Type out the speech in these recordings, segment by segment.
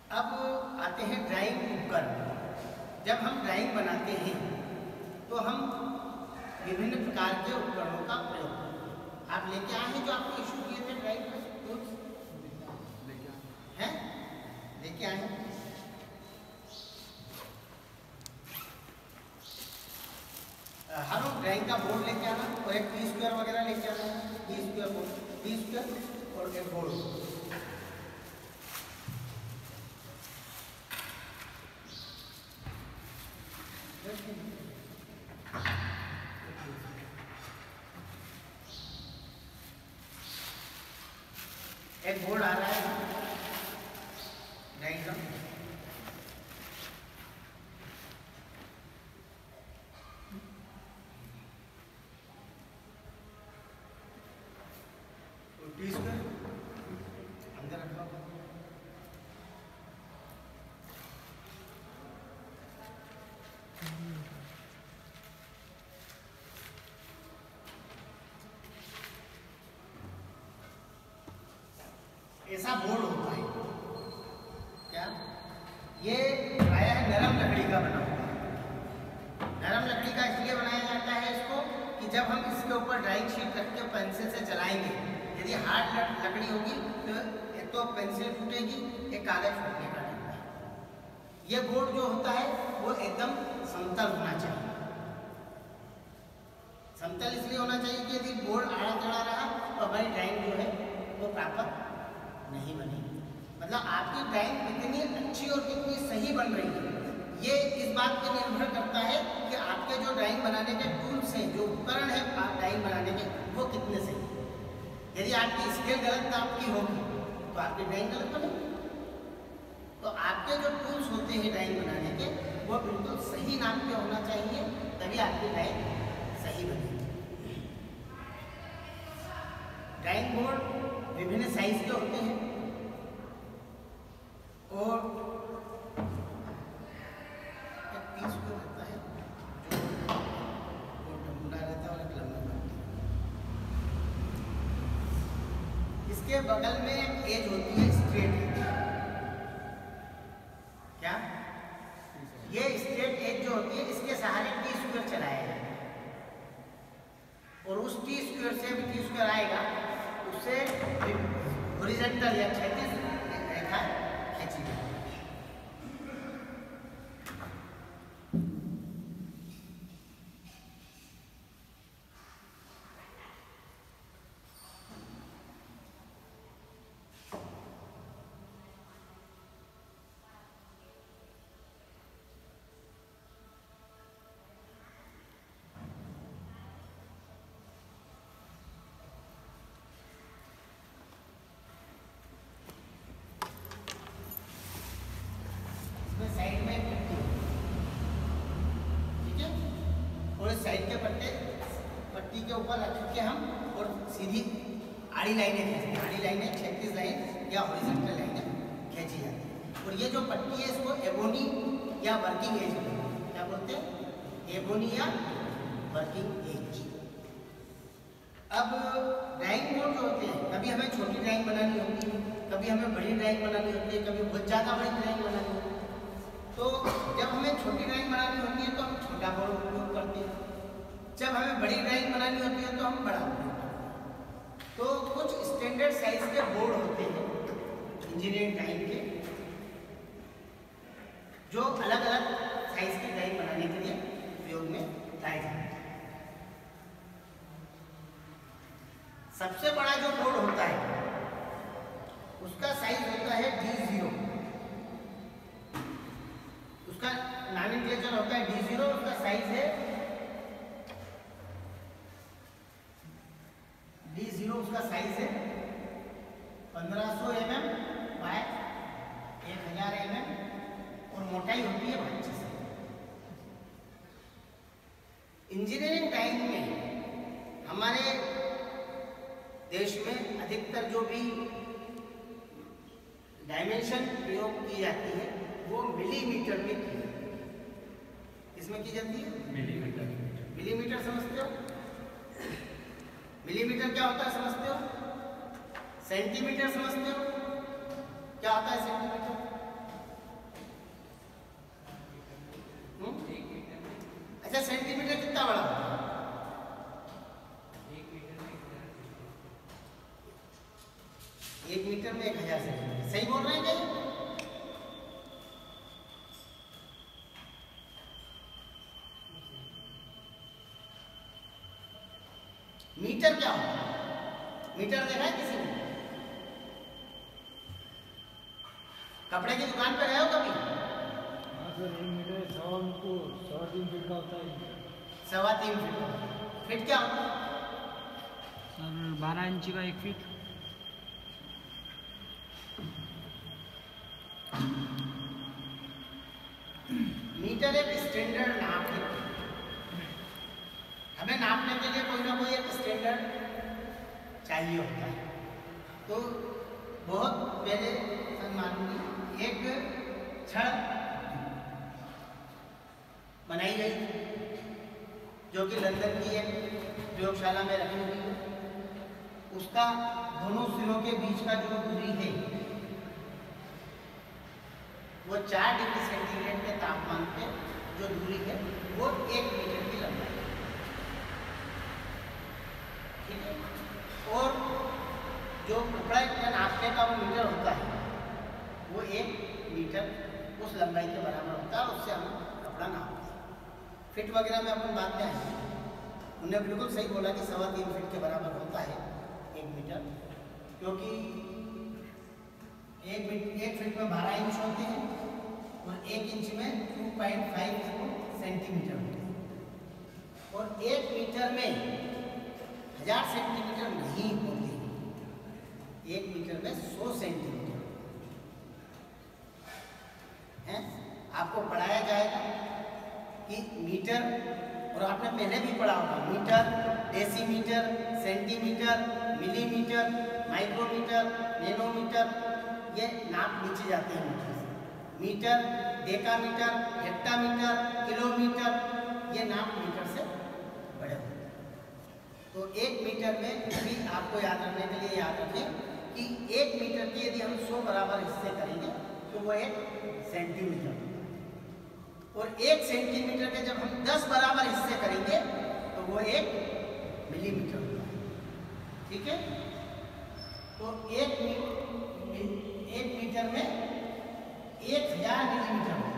अब आते हैं ड्राइंग उपकरण। जब हम ड्राइंग बनाते हैं तो हम विभिन्न प्रकार के उपकरणों का प्रयोग करते हैं। आप लेके आए हैं जो आपको इशू किए थे ड्राइंग में टूल्स हैं, लेके आए हैं। हर ड्राइंग का बोर्ड लेके आना और एक टी स्क्वायर वगैरह लेके आना, T square board, T square और एक बोर्ड। एक बोर्ड आ रहा है डायग्राम, टी स्क्वायर अंदर रखा होगा। ऐसा बोर्ड होता है क्या? ये प्रायः है नरम लकड़ी का बना हुआ है। नरम लकड़ी का इसलिए बनाया जाता है इसको कि जब हम इसके ऊपर ड्राइंग शीट रख के पेंसिल से चलाएंगे, यदि हार्ड लकड़ी होगी तो एक तो पेंसिल टूटेगी, एक कागज फूटने का डर है। ये बोर्ड जो होता है वो एकदम समतल होना चाहिए। समतल इसलिए होना चाहिए कि यदि बोर्ड आड़ा टेढ़ा रहा तो हमारी ड्राइंग जो है वो प्रॉपर नहीं बनेगी। मतलब आपकी ड्राइंग कितनी अच्छी और कितनी सही बन रही है ये इस बात पर निर्भर करता है कि आपके जो ड्राइंग बनाने के टूल्स हैं, जो उपकरण है ड्राइंग बनाने के, वो कितने सही हैं। यदि आपकी स्केल गलत नाप की होगी तो आपकी ड्राइंग गलत बनेगी। तो आपके जो टूल्स होते हैं ड्राइंग बनाने के वो बिल्कुल सही नाप के होना चाहिए, तभी आपकी ड्राइंग सही बनेगी। ड्राइंग बोर्ड विभिन्न साइज के होते हैं और एक पीस को रहता है जो डंडा रहता है और एक लंबा रहता है। इसके बगल में एक एज होती है स्ट्रेट। क्या ये स्ट्रेट एज जो होती है इसके सहारे टी स्क्वायर चलाया जाए और उस टी स्क्वायर से भी टी स्क्वायर आएगा, उससे हॉरिजॉन्टल या क्षैतिज रेखा खींची जाए। साइड में पट्टी, ठीक है, और इस साइड के पट्टी के ऊपर रख के हम और सीधी आड़ी लाइनें खींचते हैं। आड़ी लाइनें क्षैतिज लाइन या हॉरिजॉन्टल लाइनें खींची जाती है। और ये जो पट्टी है इसको एबोनी या वर्किंग एज बोलते हैं। क्या बोलते हैं? एबोनी या वर्किंग एज। अब ड्राइंग बोर्ड जो होते हैं, कभी हमें छोटी ड्राइंग बनानी होती है, कभी हमें बड़ी ड्राइंग बनानी होती है, कभी बहुत ज़्यादा बड़ी ड्राइंग बनानी होती है। तो जब हमें छोटी ड्राइंग बनानी होती है तो हम छोटा बोर्ड उपयोग करते हैं, जब हमें बड़ी ड्राइंग बनानी होती है तो हम बड़ा उपयोग करते हैं। तो कुछ स्टैंडर्ड साइज के बोर्ड होते हैं इंजीनियरिंग ड्राइंग के, जो अलग अलग साइज की ड्राइंग बनाने के लिए उपयोग में लाए जाते हैं। सबसे बड़ा जो बोर्ड होता है उसका साइज होता है D0। उसका नॉमेनक्लेचर होता है D0। उसका साइज है D0। उसका साइज है 1500 mm बाय 1000 mm और मोटाई होती है 25। इंजीनियरिंग ड्राइंग में हमारे देश में अधिकतर जो भी डायमेंशन प्रयोग की जाती है वो मिलीमीटर में की जाती है। इसमें की जाती है मिलीमीटर। मिलीमीटर समझते हो? मिलीमीटर क्या होता है समझते हो? सेंटीमीटर समझते हो? क्या होता है सेंटीमीटर? अच्छा सेंटीमीटर कितना बड़ा होता है? 1 मीटर में 1000 सेंटीमीटर। सही बोल रहे हैं क्या? मीटर क्या होता है? मीटर देखा है किसी ने? कपड़े की दुकान पे गए हो कभी? हाँ सर, 1 मीटर 3.25 फीट का होता है। 3.25 फीट। फीट क्या होता है? सर 12 इंची का 1 फीट। मीटर एक स्टैंडर्ड नाप है। हमें नापने के लिए कोई ना कोई एक स्टैंडर्ड चाहिए होता है। तो बहुत पहले मानूंगी एक छड़ बनाई गई जो कि लंदन की एक प्रयोगशाला में रखी हुई है। उसका दोनों सिरों के बीच का जो दूरी है वो 4 डिग्री सेंटीग्रेड के तापमान पे जो दूरी है वो 1 मीटर की लंबाई है। ठीक है। और जो कपड़ा का नापने का वो मीटर होता है वो 1 मीटर उस लंबाई के बराबर होता है। उससे हम कपड़ा नापते हैं। फिट वगैरह में अपन बात में आएंगे। उन्होंने बिल्कुल सही बोला कि 3.25 फीट के बराबर होता है 1 मीटर, क्योंकि 1 फीट में 12 इंच होते हैं और 1 इंच में 2.5 सेंटीमीटर होते हैं। और 1 मीटर में 1000 सेंटीमीटर नहीं होते, 1 मीटर में 100 सेंटीमीटर है। आपको पढ़ाया जाएगा कि मीटर, और आपने पहले भी पढ़ा होगा, metre, decimetre, centimetre, millimetre, micrometre, nanometre, ये नाप नीचे जाते हैं मीटर से। मीटर, डेकामीटर, हेक्टामीटर, किलोमीटर, ये नाप मीटर से बड़े होते हैं। तो 1 मीटर में भी आपको याद रखने के लिए याद रखें कि 1 मीटर के यदि हम 100 बराबर हिस्से करेंगे तो वो 1 सेंटीमीटर, और 1 सेंटीमीटर के जब हम 10 बराबर हिस्से करेंगे तो वो 1 मिलीमीटर होगा। ठीक है। तो 1 मीटर में 1000 मिलीमीटर होगा।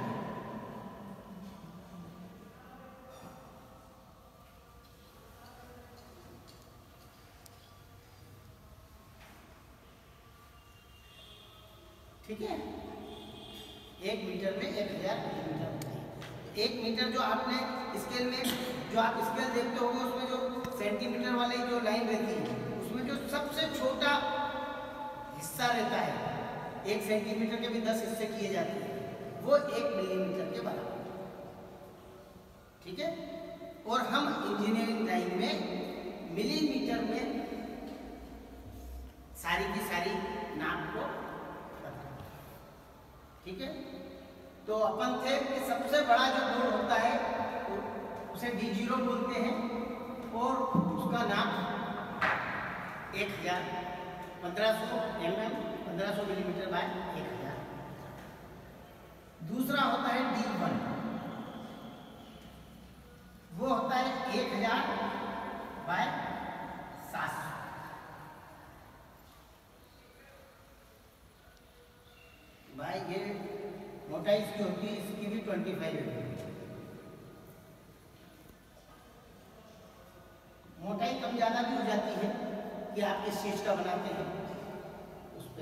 ठीक है। 1 मीटर में 1000 मिलीमीटर होता है। 1 मीटर जो आपने स्केल में, जो आप स्केल देखते होंगे उसमें जो सेंटीमीटर वाली जो लाइन रहती है उसमें जो सबसे छोटा हिस्सा रहता है, 1 सेंटीमीटर के भी 10 हिस्से किए जाते हैं, वो 1 मिलीमीटर के बराबर। ठीक है। और हम इंजीनियरिंग लाइन में मिलीमीटर में सारी की सारी नाप को बताते। ठीक है। तो अपन थे कि सबसे बड़ा जो बोर्ड होता है उसे D0 बोलते हैं और उसका नाम 1000, 1500 mm, 1500 मिलीमीटर बाय 1000। दूसरा होता है D1, वो होता है 1000 बाय 700। भाई ये मोटाई इसकी होती है, इसकी भी 25 है। मोटाई कम ज़्यादा भी हो जाती है कि आप किस चीज़ का बनाते हैं उस पर।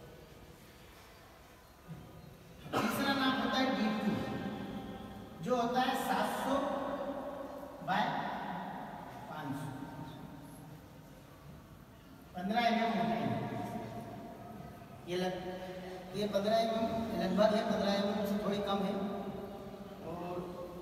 तीसरा नाम होता है D2, जो होता है 700 बाय 500, 15 mm मोटाई। ये 15 mm लगभग है, 15 mm से थोड़ी कम है। और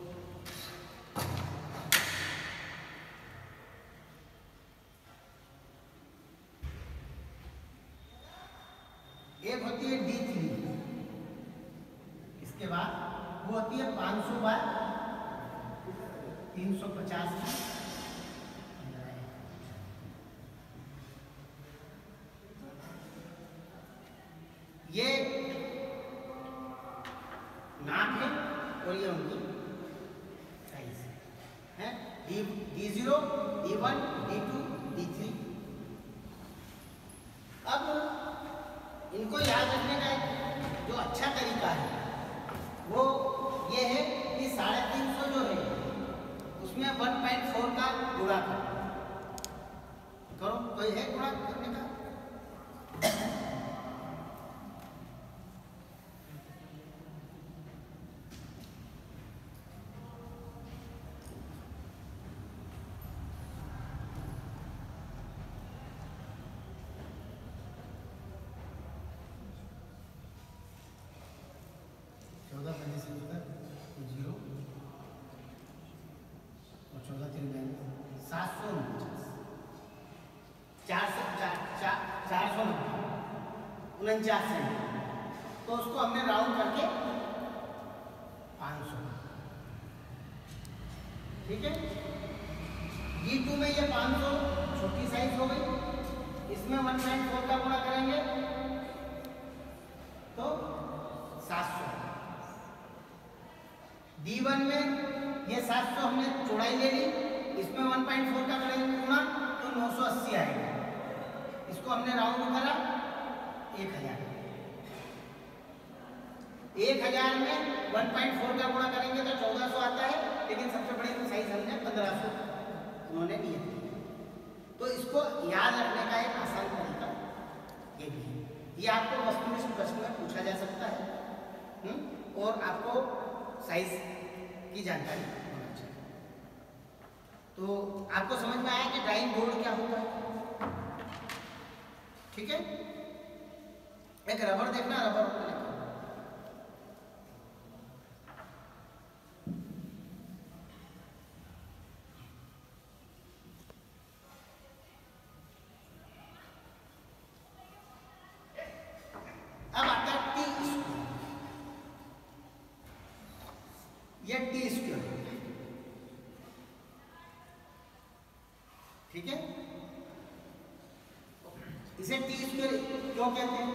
एक होती है D3, इसके बाद वो होती है 500 बाय 350 की। ये नाप है और ये उनकी साइज है। D1, D2, D3। अब इनको याद रखने का एक जो अच्छा तरीका है वो ये है कि 350 जो है उसमें 1.4 का गुणा करो। कोई है गुणा करने का? तो उसको हमने राउंड करके 500, ठीक है। D2 में ये 500 छोटी साइज हो गई, इसमें 1.4 का गुणा करेंगे तो 700। D1 में ये 700 हमने चौड़ाई ले ली, इसमें 1.4 का करेंगे गुणा तो 980 आएगा। इसको हमने राउंड करा 1000। 1000 में 1.4 का गुणा करेंगे तो 1400 आता है, लेकिन सबसे बड़ी साइज हमने 1500 उन्होंने दिया। तो इसको याद रखने का एक आसान तरीका ये भी है। ये आपको वस्तुनिष्ठ प्रश्न में पूछा जा सकता है और आपको साइज की जानकारी होना चाहिए। तो आपको समझ में आया कि ड्राइंग बोर्ड क्या होता है, ठीक है। एक रबर देखना, रबर ठीक है। इसे टी स्क्वायर क्यों कहते हैं?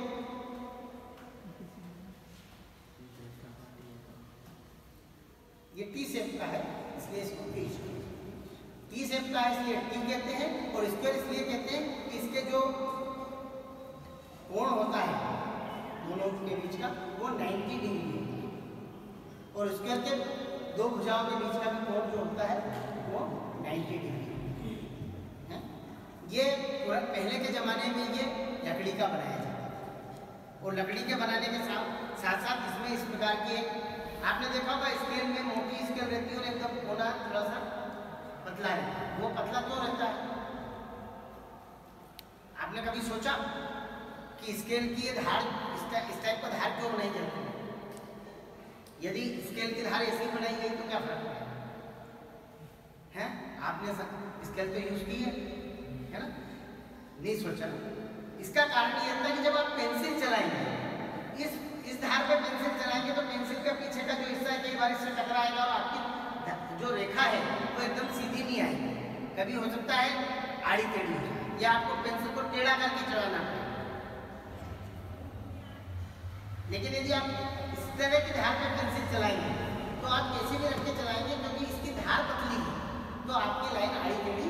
ये टी शेप का है इसलिए इसको टी शेप का है इसलिए टी कहते हैं, और स्क्वायर इसलिए कहते हैं कि इसके जो कोण होता है दोनों के बीच का वो 90 डिग्री होता है, और स्क्वायर के दो भुजाओं के बीच का भी कोण जो होता है वो 90 डिग्री। ये पहले के ज़माने में ये लकड़ी का बनाया जाता था, और लकड़ी के बनाने के साथ साथ इसमें इस प्रकार की एक आपने देखा होगा स्केल में मोटी स्केल रहती है और एकदम कोना थोड़ा सा पतला रहता है। वो पतला क्यों रहता है? आपने कभी सोचा कि स्केल की ये धार इस टाइप का धार क्यों बनाई जाती है? यदि स्केल की धार ऐसी बनाई गई तो क्या फर्क है? आपने स्केल तो यूज की है ना? नहीं सोचा। इसका कारण ये था कि जब आप पेंसिल चलाएंगे इस धार पे पेंसिल चलाएंगे तो पेंसिल के पीछे का जो हिस्सा है कई बार इससे टकराएगा और आपकी जो रेखा है वो एकदम सीधी नहीं आएगी, कभी हो सकता है आड़ी टेढ़ी हो जाए, या आपको पेंसिल को टेढ़ा करके चलाना पड़ेगा। लेकिन यदि आप इस तरह की धार पे पेंसिल चलाएंगे तो आप कैसे भी रख के चलाएंगे, क्योंकि इसकी धार पतली है तो आपकी लाइन आड़ी टेढ़ी।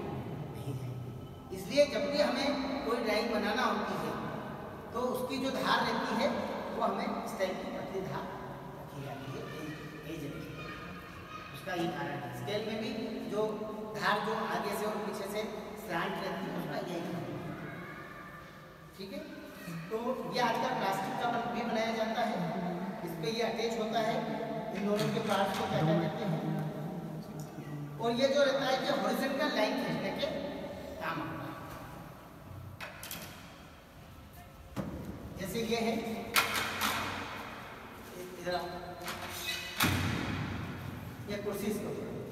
इसलिए जब भी हमें कोई ड्राइंग बनाना होती है तो उसकी जो धार रहती है वो हमें इस टाइप की पतली धार रखी जाती है। उसका ये कारण है। स्केल में भी जो धार जो आगे से और पीछे से स्लैंट रहती है उसका यही कारण है, ठीक है। तो ये आजकल प्लास्टिक का भी बनाया जाता है, इस पर ये अटैच होता है, इन दोनों के पार्ट्स को क्या कहते हैं, और ये जो रहता है कि हॉरिजॉन्टल लाइन खींचने के काम आता है। जैसे ये है, इधर ये कुर्सी इसको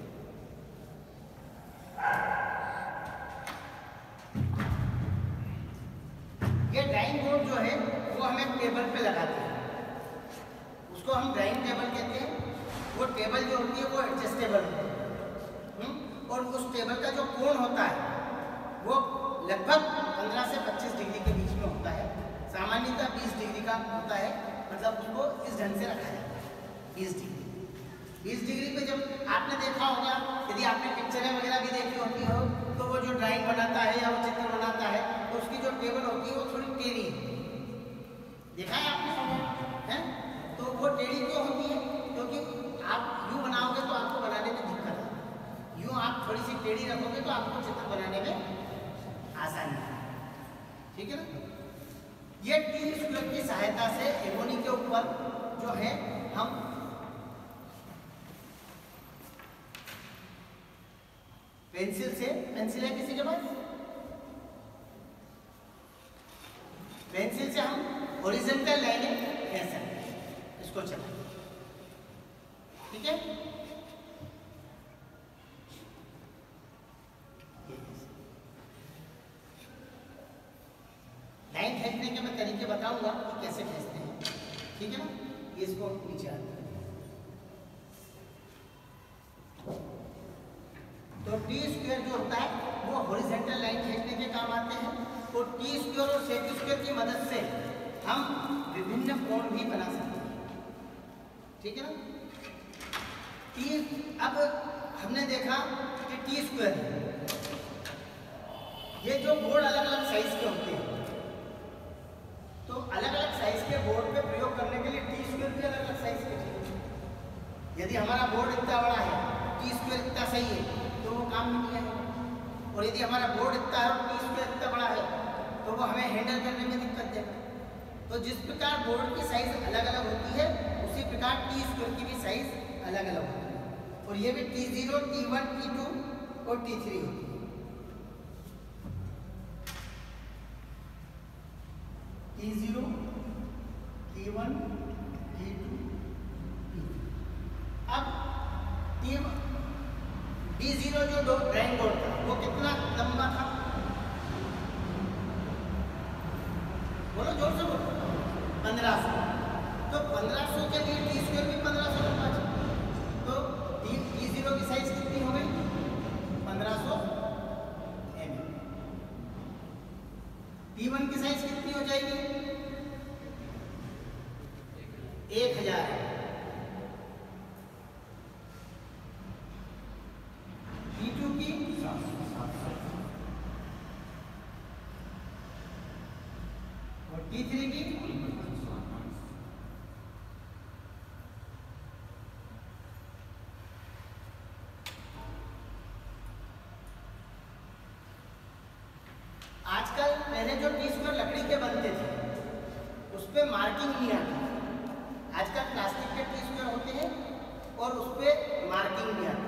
ये ड्राइंग बोर्ड जो है वो हमें टेबल पे लगाते हैं, उसको हम ड्राइंग टेबल कहते हैं। वो टेबल जो होती है वो एडजस्टेबल होती है, और उस टेबल का जो कोण होता है वो लगभग 15 से 25 डिग्री के बीच में होता है। सामान्यतः 20 डिग्री का होता है, मतलब उसको इस ढंग से रखा जाता है 20 डिग्री पे। जब आपने देखा होगा, यदि आपने पिक्चरें वगैरह भी देखी होती हो तो वो जो ड्राइंग बनाता है या वो चित्र बनाता है तो उसकी जो टेबल होती है वो थोड़ी टेढ़ी है, देखा है आपने है? तो वो टेढ़ी क्यों होती है? क्योंकि आप यूँ बनाओगे तो आपको बनाने में दिक्कत है, यूँ आप थोड़ी सी टेढ़ी रखोगे तो आपको चित्र बनाने में आसानी है, ठीक है ना। ये टी स्क्वायर की सहायता से एबोनी के ऊपर जो है हम पेंसिल है किसी के पास? पेंसिल से हम हॉरिजॉन्टल लाइनें खींच सकते हैं, इसको चला, ठीक है। लाइन खींचने के मैं तरीके बताऊंगा कि कैसे खींचते हैं, ठीक है ना। ये इसको नीचे आता है तो टी स्क्वायर जो होता है वो हॉरिजॉन्टल लाइन खींचने के काम आते हैं। तो टी स्क्वायर और सेक स्क्वायर की मदद से हम विभिन्न कोण भी बना सकते हैं, ठीक है ना। अब हमने देखा कि टी स्क्वायर ये जो बोर्ड अलग अलग साइज के होते हैं, तो अलग अलग साइज के बोर्ड पे प्रयोग करने के लिए टी स्क्वायर भी अलग अलग साइज के चाहिए। यदि हमारा बोर्ड इतना बड़ा है, टी स्क्वायर इतना सही है तो वो काम नहीं आएगा, और यदि हमारा बोर्ड इतना है और टी स्क्वायर इतना बड़ा है तो वो हमें हैंडल करने में दिक्कत देगा। तो जिस प्रकार बोर्ड की साइज अलग अलग होती है उसी प्रकार टी स्क्वायर की भी साइज अलग अलग होती है, और ये भी T0, T1, T2 और T3 होती है। T0, T1, T2, T3। अब D0 जो ड्राइंग बोर्ड था वो कितना लंबा था? बोलो जोर से बोलो। 1500। तो 1500 के लिए टी स्क्वायर भी 1500 लंबा चाहिए। तो D0 की साइज कितनी हो गई? 1500 mm। T1 की साइज कितनी हो जाएगी? 1000। T2 की 700 और T3 की 500। आजकल पहले जो टी स्क्वायर लकड़ी के बनते थे उस पे मार्किंग नहीं आती, आजकल प्लास्टिक के टी स्क्वायर होते हैं और उस पे मार्किंग नहीं आती,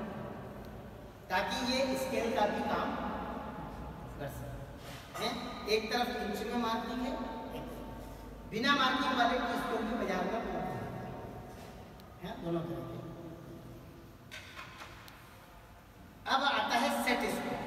ताकि ये स्केल का भी काम कर सके। एक तरफ इंच में मार्किंग है, बिना मार्किंग वाले टी स्क्वायर भी बाजार में उपलब्ध है, दोनों तरह के। अब आता है सेट स्क्वायर।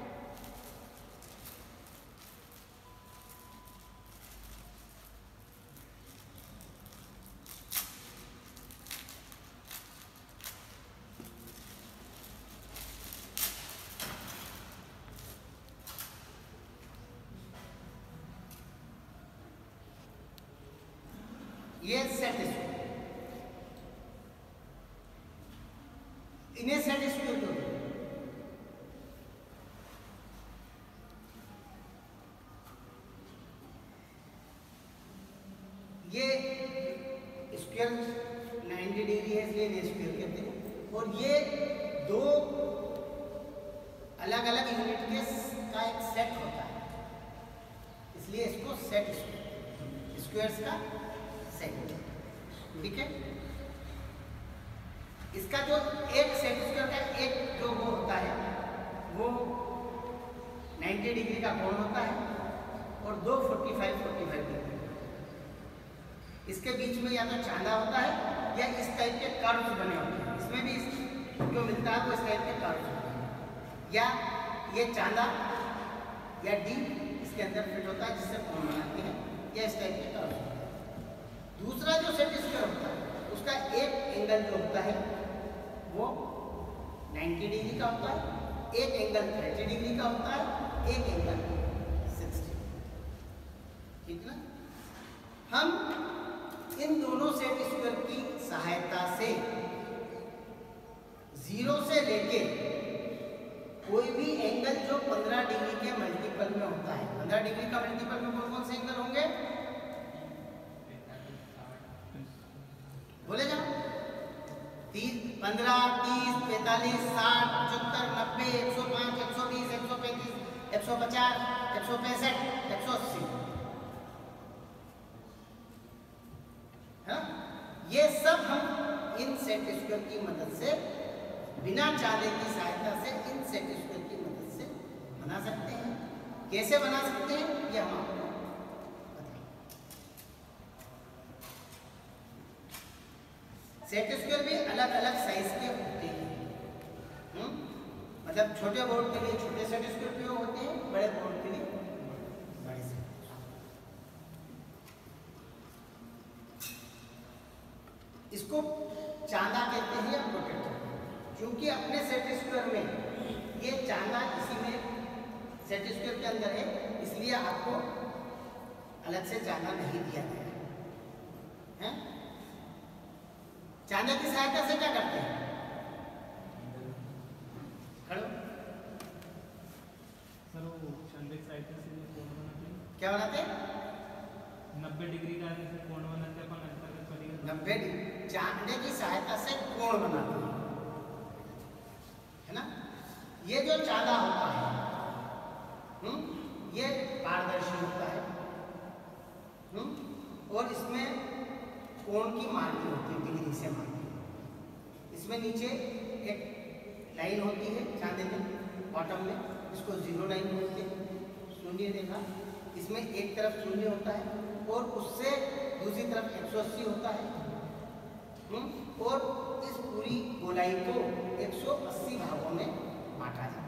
ये सेट स्क्वायर, इन्हें सेट स्क्वायर कहते हैं। ये स्क्वायर 90 डिग्री है इसलिए इन्हें स्क्वायर कहते हैं, और ये दो अलग अलग यूनिट के का एक सेट होता है, इसलिए इसको सेट स्क्वायर, स्क्वायर्स का सेट, ठीक है। इसका जो एक सेट स्क्वायर का एक जो वो होता है वो 90 डिग्री का कोण होता है और दो 45 डिग्री। इसके बीच में या तो चांदा होता है या इस टाइप के कर्व्स बने होते हैं, इसमें भी जो मिलता है वो इस टाइप के कर्व्स होते हैं, या ये चांदा या डी इसके अंदर फिट होता है जिससे कोण बनाते हैं, या इस टाइप के कर्व्स होते हैं। दूसरा जो सेट स्क्वायर होता है उसका एक एंगल जो होता है वो 90 डिग्री का होता है, एक एंगल 30 डिग्री का होता है, एक एंगल 60, ठीक ना। हम इन दोनों सेट स्क्वायर की सहायता से 0 से लेके कोई भी एंगल जो 15 डिग्री के मल्टीपल में होता है, 15 डिग्री का मल्टीपल में कौन कौन से एंगल होंगे? बोले जाओ। 15, 30, 45, 60, 75, 90, 105, 120, 135, 150, 165, 180, है ना? ये सब हम इन सेट स्क्वायर की मदद से, बिना चांदे की सहायता से, इन सेट स्क्वायर की मदद से बना सकते हैं। कैसे बना सकते हैं ये हम आपको बताएंगे। सेट स्क्वायर भी अलग अलग साइज के होते हैं। मतलब छोटे बोर्ड के लिए छोटे सेट स्क्वायर भी होते हैं, बड़े बोर्ड के लिए बड़े सेट। इसको चांदा कहते हैं या प्रोटेक्टर, क्योंकि अपने सेट स्क्वायर में ये चांदा इसी में सेट स्क्वायर के अंदर है, इसलिए आपको अलग से चांदा नहीं दिया गया है। चांदा की सहायता से क्या करते हैं? खड़ो सर वो चांदे की सहायता से कोण बनाते हैं। क्या बनाते हैं? 90 डिग्री का जैसे कोण बनाते हैं अपन, अंतर्गत परिघ। 90 डिग्री चांदे की सहायता से कोण बनाते हैं, है ना? ये जो चांदा होता है ये पारदर्शी होता है, और इसमें कोण की मार्किंग होती है, डिग्री से मार्किंग। इसमें नीचे एक लाइन होती है चांदे में, बॉटम में, इसको 0 लाइन बोलते हैं, शून्य रेखा। इसमें एक तरफ शून्य होता है और उससे दूसरी तरफ 180 होता है, और इस पूरी गोलाई को 180 भागों में बांटा जाता है।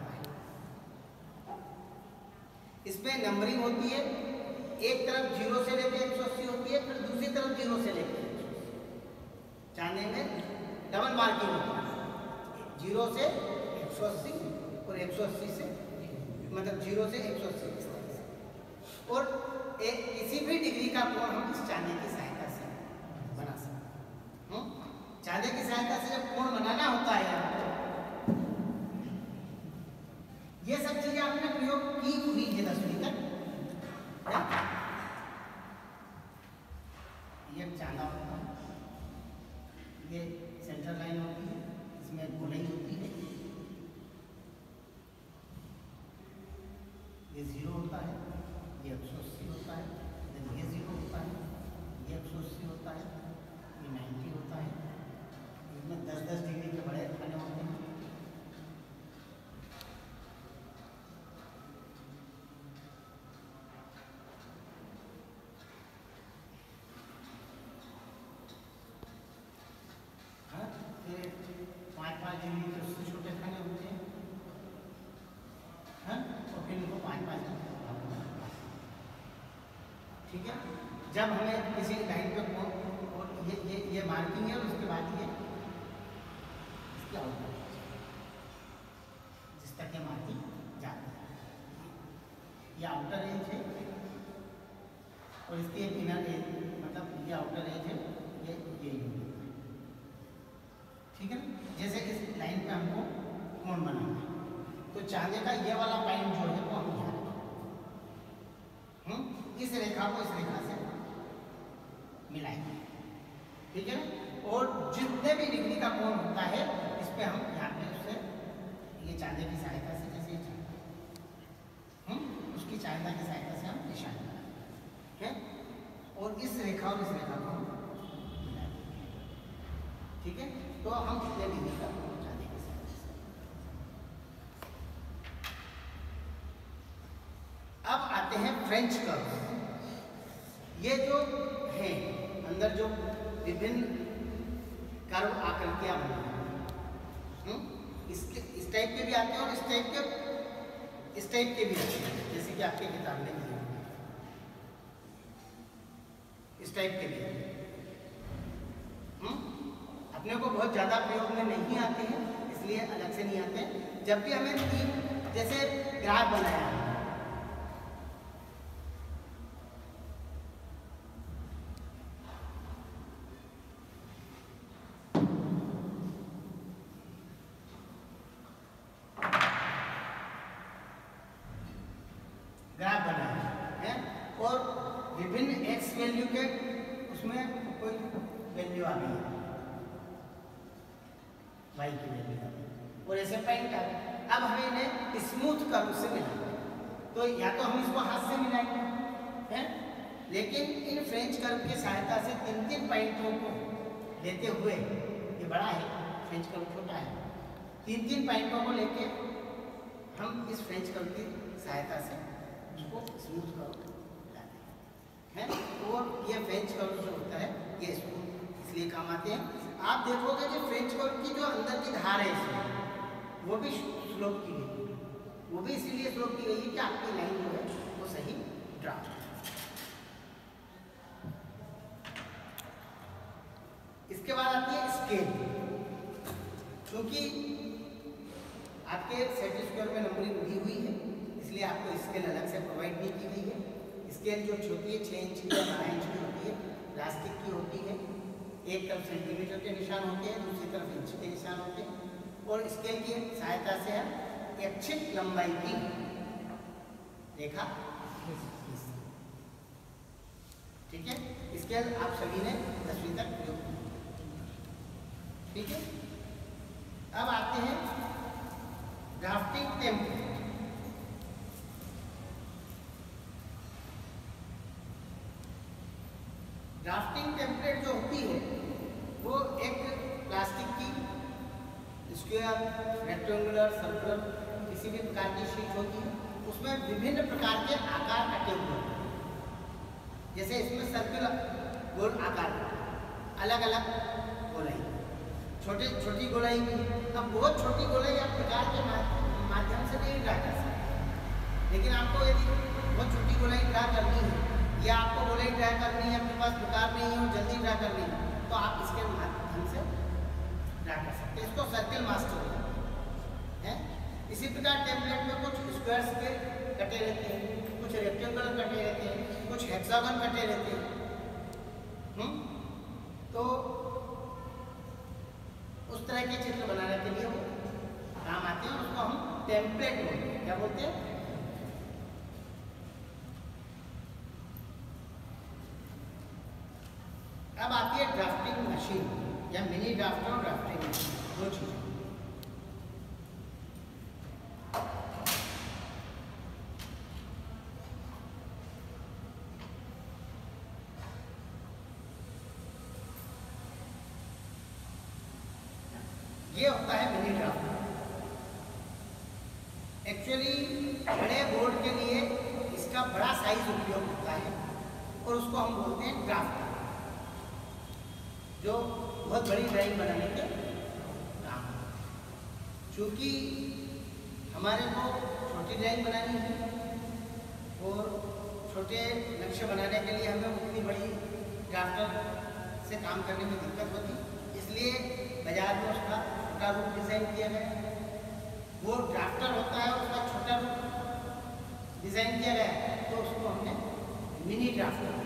इसमें नंबरिंग होती है, एक तरफ 0 से लेकर 180 होती है, फिर दूसरी तरफ 0 से लेकर 180। चांदे में डबल मार्किंग होती है, 0 से 180 और 180 से, मतलब 0 से 180 इस तरह से। और एक किसी भी डिग्री का कोण हम इस चांदे की सहायता से बना सकते हैं। चांदे की सहायता से जब कोण बनाना होता है, ये सब चीजें आपने प्रयोग की हुई है 10वीं तक। ये चांदा होता है, ये सेंटर लाइन होती है, इसमें गोलाई होती है, ये 0 होता है, ये 180 होता है, ये 0 होता है, ये 180 होता है, ये 90 होता है। इसमें 10-10 डिग्री के बड़े खाने होते हैं। फिर 5-5 डिग्री के उससे छोटे खाने होते हैं, और फिर इनको 5-5 ठीक है। जब हमें किसी लाइन पे कोण, और ये मार्किंग है, और उसके बाद ये इसकी आउटर जिस तक ये मार्किंग जाती है, ये आउटर एज है, और इसकी एक इनर एज, मतलब ये आउटर एज है, ये ठीक है। जैसे इस लाइन पे हमको कोण बनाना है, तो चांदे का ये वाला पॉइंट जो है वो हम यहाँ इस रेखा को इस रेखा से मिलाएंगे, ठीक है ना। और जितने भी डिग्री का कोण होता है, इस पे हम यहाँ पे उससे ये चांदे की सहायता से, जैसे उसकी चांदा की सहायता से हम निशान बनाएंगे, और इस रेखा और इस रेखा को मिलाएंगे, ठीक है। तो हम कितने डिग्री का चांदे की सहायता से। अब आते हैं फ्रेंच कर्व। ये जो है अंदर जो विभिन्न कर्व आकृतियां बनी हैं, इस टाइप के भी आते हैं और इस टाइप के भी आते हैं, जैसे कि आपके किताब में दिए हैं, इस टाइप के भी आते हैं। अपने को बहुत ज़्यादा प्रयोग में नहीं आते हैं, इसलिए अलग से नहीं आते हैं। जब भी हमें 3 जैसे ग्राफ बनाया है, और विभिन्न एक्स वैल्यू के उसमें कोई वैल्यू आ गई, वाई की वैल्यू आ गई और ऐसे पॉइंट आ गए। अब हमें इन्हें स्मूथ कर्व से मिलाना, तो या तो हम इसको हाथ से मिलाएंगे हैं, लेकिन इन फ्रेंच कर्व की सहायता से 3-3 पॉइंटों को लेते हुए, ये बड़ा है फ्रेंच कर्व छोटा है, 3-3 पॉइंटों को लेके हम इस फ्रेंच कर्व की सहायता से उसको स्मूथ कर्व लाते हैं। और ये फ्रेंच कर्व जो होता है ये इसलिए काम आते हैं। आप देखोगे कि फ्रेंच कर्व की जो अंदर की धार है इसमें वो भी स्लोप की गई, वो भी इसीलिए स्लोप की गई है कि आपकी लाइन जो है वो सही ड्रा हो। इसके बाद आती है स्केल। क्योंकि आपके सेट स्क्वायर में नंबरिंग दी हुई है इसलिए आपको स्केल अलग से प्रोवाइड नहीं की गई है। स्केल जो छोटी है 6 इंच की या 12 इंच की होती है, प्लास्टिक की होती है, एक तरफ सेंटीमीटर के निशान होते हैं, दूसरी तरफ इंच के निशान होते हैं और स्केल की सहायता से हम इच्छित लंबाई की रेखा, ठीक है। स्केल आप सभी ने 10वीं तक प्रयोग किया, ठीक है। अब आते हैं ड्राफ्टिंग टेम्पलेट। ड्राफ्टिंग टेम्पलेट जो होती है वो एक प्लास्टिक की स्क्वायर, रेक्टेंगुलर, सर्कुलर किसी भी प्रकार की शीट होती है, उसमें विभिन्न प्रकार के आकार कटे हुए हैं। जैसे इसमें सर्कुलर गोल आकार, अलग अलग गोलाई, छोटी गोलाई भी। अब बहुत छोटी गोलाई आप प्रकार के माध्यम से नहीं ड्रा कर सकते, लेकिन आपको यदि बहुत छोटी गोलाई ड्रा करनी है या आपको गोलाई ड्रा करनी है, आपके पास प्रकार नहीं है और जल्दी ड्रा करनी है, तो आप इसके माध्यम से ड्रा कर सकते हैं। इसको सर्कल मास्टर है। इसी प्रकार टेम्पलेट में कुछ स्क्वायर्स के कटे रहते हैं, कुछ रेक्टेंगल कटे रहते हैं, कुछ हेक्सागन कटे रहते हैं। तो उस तरह के चित्र बनाने के लिए वो काम आते हैं, उसको हम टेम्पलेट बोलते हैं। क्या बोलते हैं? अब आती है ड्राफ्टिंग मशीन या मिनी ड्राफ्टर और ड्राफ्टिंग मशीन, दो चीजें। ये होता है मिनी ड्राफ्टर। एक्चुअली बड़े बोर्ड के लिए इसका बड़ा साइज उपयोग होता है और उसको हम बोलते हैं ड्राफ्टर, जो बहुत बड़ी ड्राइंग बनाने के काम। चूँकि हमारे को छोटी ड्राइंग बनानी है और छोटे नक्शे बनाने के लिए हमें उतनी बड़ी ड्राफ्टर से काम करने में दिक्कत होती, इसलिए बाजार में उसका छोटा रूप डिज़ाइन किया गया। वो ड्राफ्टर होता है उसका छोटा रूप डिज़ाइन किया गया, तो उसको हमने मिनी ड्राफ्टर,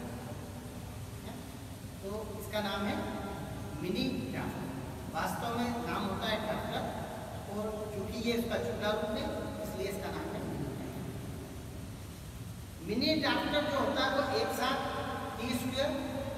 तो इसका नाम है मिनी ड्राफ्टर। वास्तव में नाम होता है ड्राफ्टर और क्योंकि ये इसका छोटा रूप है इसलिए इसका नाम है मिनी ड्राफ्टर। मिनी ड्राफ्टर जो होता है वो एक साथ T square,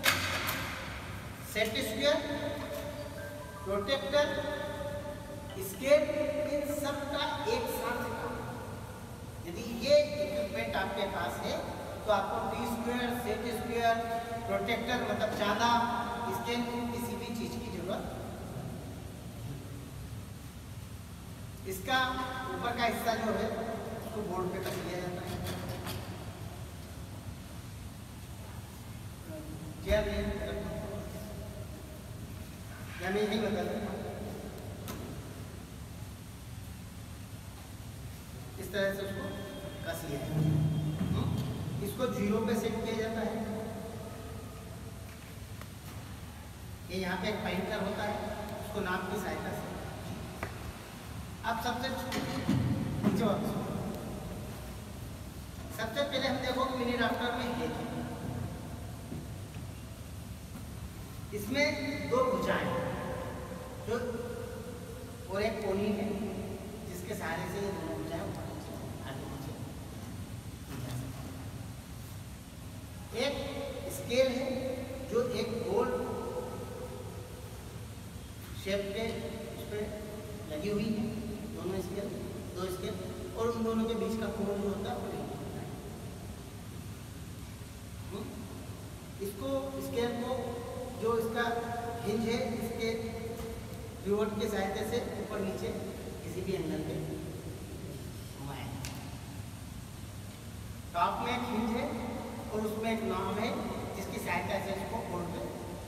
set square, protractor, scale, इन सब का एक साथ काम। यदि ये इक्विपमेंट आपके पास है तो आपको T square, set square, protractor मतलब चांदा, स्केल, किसी भी चीज की जरूरत। इसका ऊपर का हिस्सा जो है उसको बोर्ड पे कस लिया जाता है। मैं यही बता दूँ, इस तरह से उसको कस लिया जाता है। इसको 0 पे सेट किया जाता है। ये यहाँ पे एक पॉइंटर होता है, उसको नाप की सहायता से। अब सबसे पहले हम देखो मिनी ड्राफ्टर में ये इसमें 2 भुजाएं जो और एक कोनी है जिसके सहारे से ये दोनों भुजाएं ऊपर नीचे आगे पीछे की जा सकती हैं। एक स्केल है जो एक गोल शेप पे उस पर लगी हुई है, दोनों स्केल, दो स्केल, और उन दोनों के बीच का कोण जो होता है वो नहीं होता है। इसको स्केल को जो इसका हिंज है इसके पिवोट की सहायता से ऊपर नीचे किसी भी एंगल पे घुमाएं। टॉप में एक हिंज है और उसमें एक नॉब है जिसकी सहायता से इसको बोर्ड पे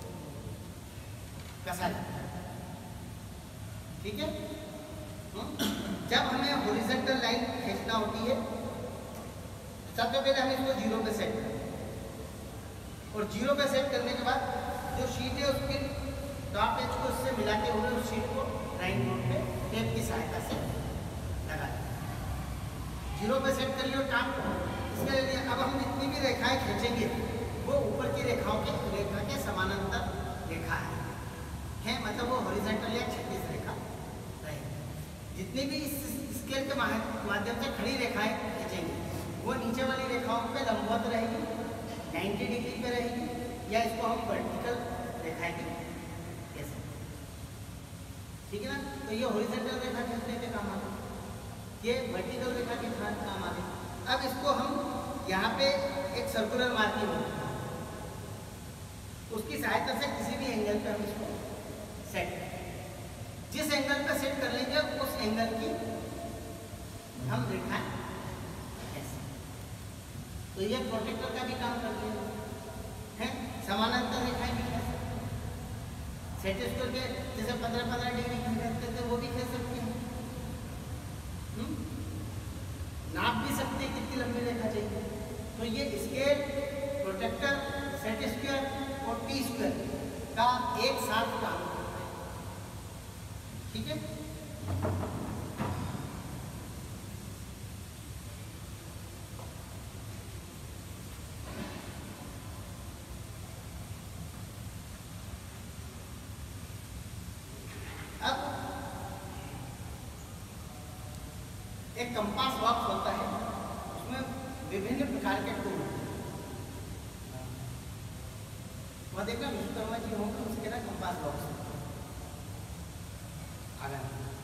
कसा जाता है। ठीक है। जब हमें हॉरिजॉन्टल लाइन खींचना होती है सबसे पहले हम इसको 0 पे सेट करें, और 0 पे सेट करने के बाद जो शीट है उसकी टॉप एज को उससे मिला के उन्हें उस शीट को लाइन नोट पे टेप की सहायता से लगा दें। 0 पे सेट कर लियो काम को। इसके लिए अब हम जितनी भी रेखाएं खींचेंगे वो ऊपर की रेखा के समानांतर रेखा है, मतलब वो हॉरिजॉन्टल या क्षैतिज रेखा रहेगी। जितनी भी इस स्केल के माध्यम से खड़ी रेखाएं खींचेंगे वो नीचे वाली रेखाओं पे लंबवत रहेगी, 90 डिग्री पे रहेगी, या इसको हम वर्टिकल रेखाएं भी कह सकते हैं। ठीक है ना। तो ये हॉरिजॉन्टल रेखा खींचने के काम आते, ये वर्टिकल रेखा के काम आते। अब इसको हम यहाँ पे एक सर्कुलर मार्किंग होती है, उसकी सहायता से किसी भी एंगल पे हम इसको सेट करें। जिस एंगल पे सेट कर लेंगे उस एंगल की हम रेखाएं ऐसे। तो ये प्रोटेक्टर का भी काम करती है। समानांतर रेखाएं भी खींच सकते हैं। सेट स्क्वायर के जैसे 15-15 डिग्री खींचते थे वो भी खींच सकते हैं। नाप भी सकते हैं कितनी लंबी रेखा चाहिए। तो ये स्केल, प्रोटेक्टर, सेट स्क्वायर और टी स्क्वायर का एक साथ काम करता है। ठीक है। अब एक कंपास बॉक्स होता है, उसमें विभिन्न प्रकार के टूल होते हैं। वह देखना विश्वकर्मा जी होंगे उसके ना कंपास बॉक्स आगे।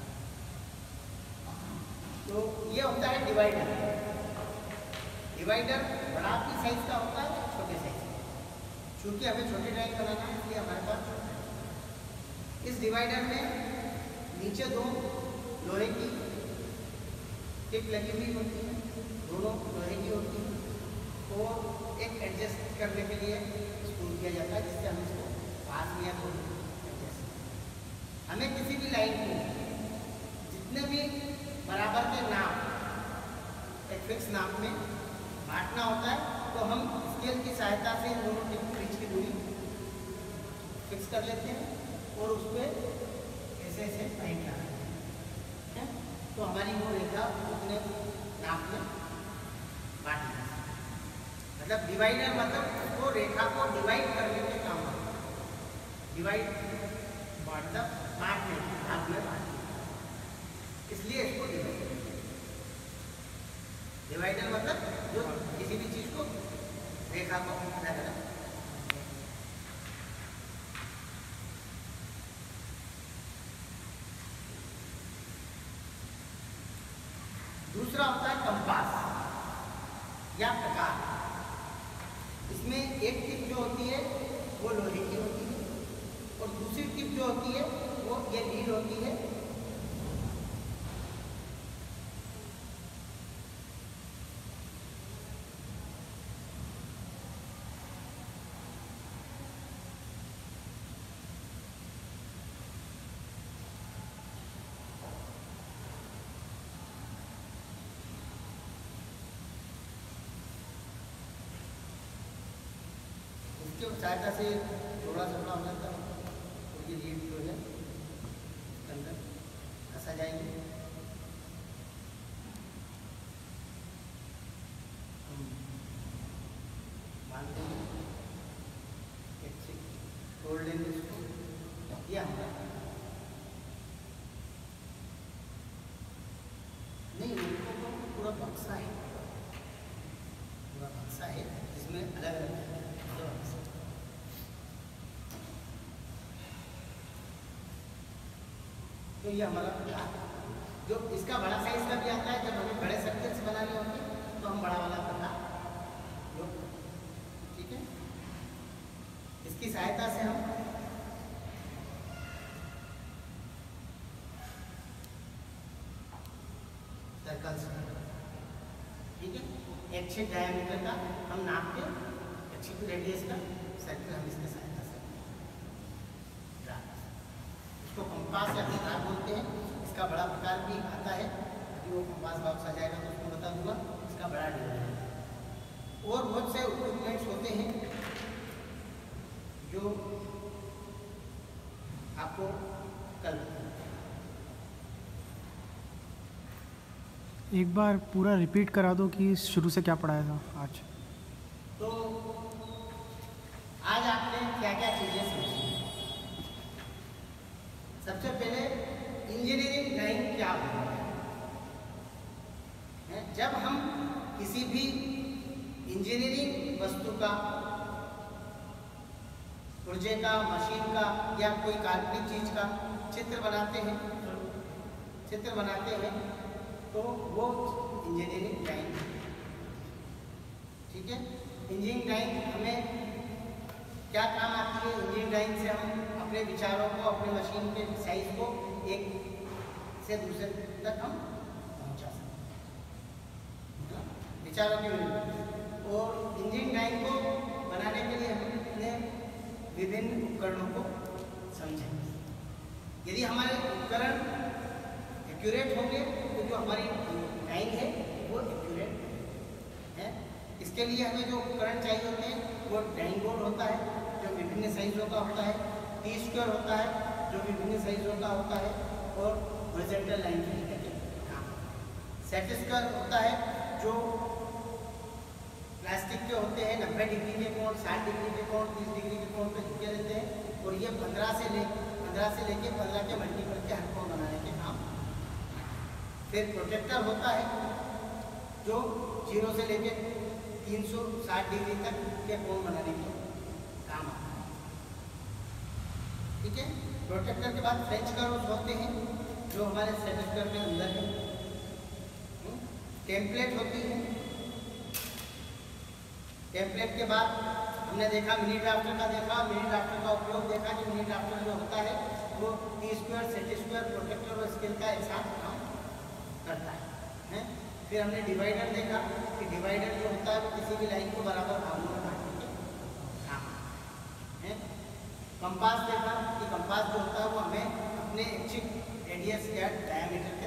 तो ये होता है डिवाइडर। डिवाइडर बड़ा भी साइज का होता है, छोटे साइज का। चूंकि हमें छोटे ड्राइंग बनाना है इसलिए हमारे पास छोटा है। इस डिवाइडर में नीचे दो लोहे की टिप लगी हुई होती है, दोनों लोहे की होती है, और एक एडजस्ट करने के लिए स्क्रू किया जाता है जिससे हम इसको पास में या दूर एडजस्ट। हमें किसी भी लाइन को जितने भी बराबर के नाप एक फिक्स नाप में बांटना होता है, तो हम स्केल की सहायता से इन दोनों टिप के बीच की दूरी फिक्स कर लेते हैं और उस पर ऐसे ऐसे लाइन लगा देते हैं। तो हमारी वो रेखा उतने नाप में बांट दी। मतलब डिवाइडर मतलब वो रेखा को डिवाइड करने के काम आता है। डिवाइड मतलब बांटने, भाग में बांटने, इसलिए इसको डिवाइडर मतलब जो किसी भी चीज को रेखा को अलग अलग। दूसरा होता है कंपास या प्रकार। इसमें एक टिप जो होती है वो लोहे की होती है और दूसरी टिप जो होती है वो ये लीड होती है। सहायता से थोड़ा सा बड़ा हो जाता है, तो ये लीड जो है इसके अंदर घसा जाएगी। मानते हैं एक से तोड़ लेंगे इसको, ये हमारा नहीं, उनको तो पूरा बक्सा है, पूरा बक्सा है जिसमें अलग अलग तो ये हमारा पता जो इसका बड़ा साइज का भी आता है, जब हमें बड़े सर्कल्स बनाने होते हैं तो हम बड़ा वाला पता योग, ठीक है। इसकी सहायता से हम सर्कल्स, ठीक है, एक्सिक डायमीटर का हम नाप के एक्सिक रेडियस का सर्कल हम इसके सहायता से इसको कंपास या फिर राग बोलते हैं। इसका बड़ा प्रकार भी आता है, अभी वो कंपास बॉक्स आ जाएगा तो उसको बता दूंगा। इसका बड़ा डिजाइन है और बहुत से इक्विपमेंट्स होते हैं जो आपको कल एक बार पूरा रिपीट करा दो कि शुरू से क्या पढ़ाया था आज। तो आज आपने क्या क्या चीजें समझी। सबसे पहले इंजीनियरिंग ड्राइंग क्या होता है। जब हम किसी भी इंजीनियरिंग वस्तु का, पुर्जे का, मशीन का या कोई काल्पनिक चीज का चित्र बनाते हैं तो वो इंजीनियरिंग ड्राइंग, ठीक है। इंजीनियरिंग ड्राइंग हमें क्या काम आती है। इंजीनियरिंग ड्राइंग से हम अपने विचारों को, अपने मशीन के साइज को एक से दूसरे तक हम पहुंचा सकते हैं, विचारों के विरुद्ध। और इंजीनियरिंग ड्राइंग को बनाने के लिए हमने विभिन्न उपकरणों को समझा। यदि हमारे उपकरण एक्यूरेट होंगे तो जो हमारी ड्राइंग है वो एक्यूरेट है। इसके लिए हमें जो उपकरण चाहिए होते हैं वो ड्राइंग बोर्ड होता है जो विभिन्न साइजों का होता है, टी स्क्वायर होता है जो विभिन्न साइजों का होता है, और हॉरिजॉन्टल लाइन के लिए सेट स्क्वायर होता है जो प्लास्टिक के होते हैं, 90 डिग्री के कोण, 60 डिग्री के कोण, 30 डिग्री के कोण पे झुके रहते हैं। और ये 15 से लेके 15 के मल्टीपल के हर कोण बनाने के काम। फिर प्रोटेक्टर होता है जो 0 से लेके 360 डिग्री तक के कोण बनाने के काम आता है, ठीक है। प्रोटेक्टर के बाद फ्रेंच कर्व्स होते हैं जो हमारे सेट स्क्वायर के अंदर है। टेम्पलेट होती है। टेम्पलेट के बाद हमने देखा मिनी ड्राफ्टर का देखा, मिनी ड्राफ्टर का उपयोग देखा कि मिनी ड्राफ्टर जो होता है वो T square, set square, protractor और स्केल का एक साथ काम करता है। फिर हमने डिवाइडर देखा कि डिवाइडर जो होता है वो किसी भी लाइन को बराबर भागों में बांटने के काम है। कंपास देखा कि कंपास जो होता है वो हमें अपने इच्छित रेडियस या डायमीटर